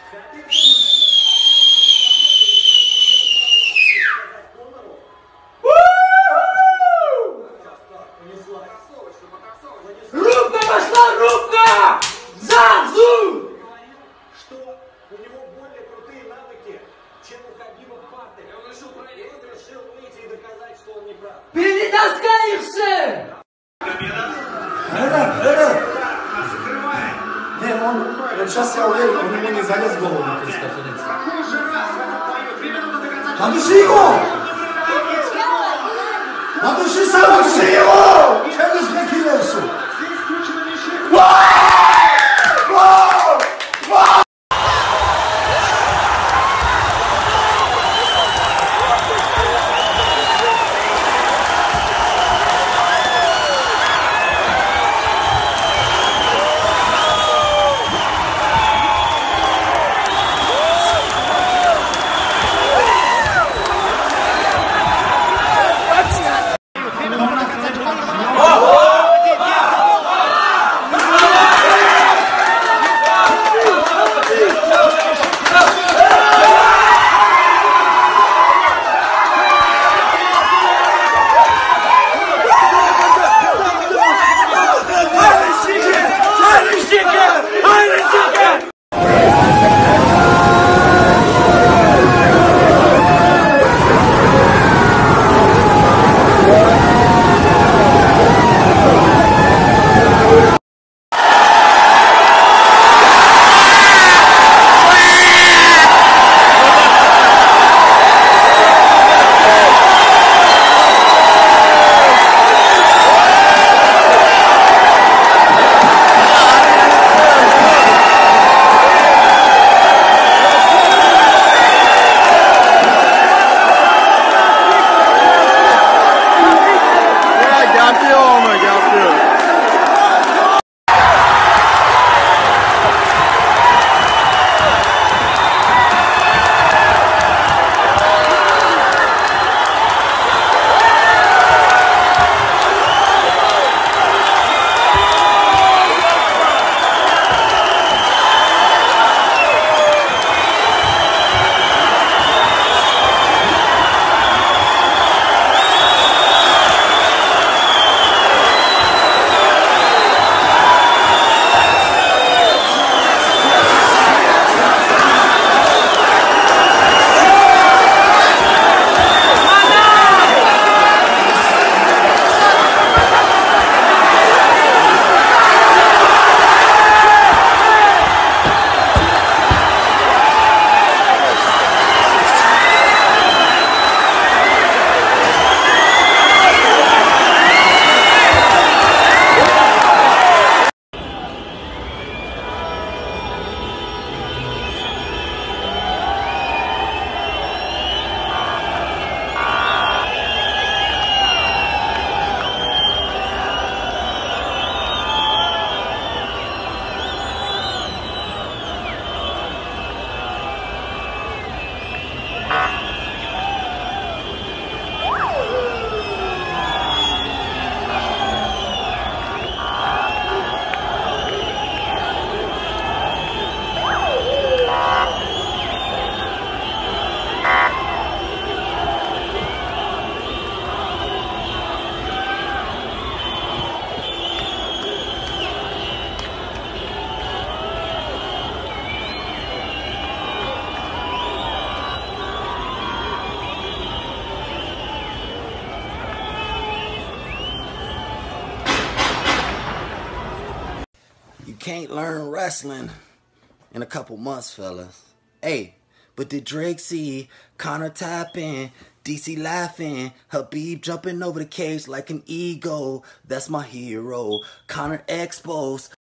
Рубка пошла, рубка! Замзу! Что у него более крутые навыки, чем у Хабиба в партере. Он решил проверить, решил выйти и доказать, что он не прав. Перетаскаешься! Не, он сейчас, я уверен, у него не залез в голову на пресс-конференции. Надуши его! Надуши сам, души его! Челюсть не кидайся! Can't learn wrestling in a couple months, fellas. Hey, but did Drake see Connor tapping, DC laughing, Khabib jumping over the cage like an ego? That's my hero. Connor exposed.